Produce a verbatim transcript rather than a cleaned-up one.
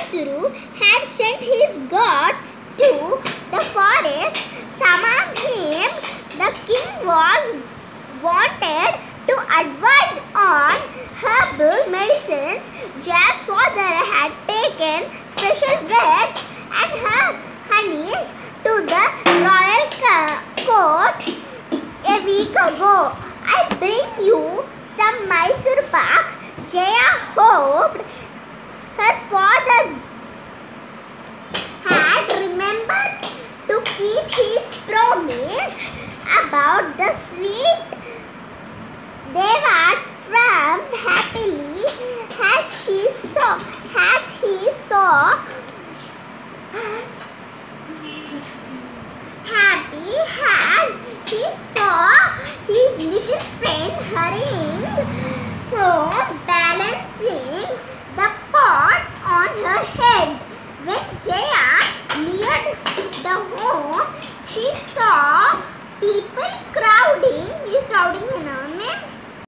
Mahisuru had sent his guards to the forest. Summoned him. The king was wanted to advise on herbal medicines. Jaya's father had taken special weds and her honeys to the royal court a week ago. I bring you some Mysore pak. Jaya hoped her father had remembered to keep his promise about the sweet. They were tramped happily as she saw, as he saw, happy as he saw his little friend hurrying home, balancing the pots on her head. When Jaya neared the home, she saw people crowding. ये crowding है ना में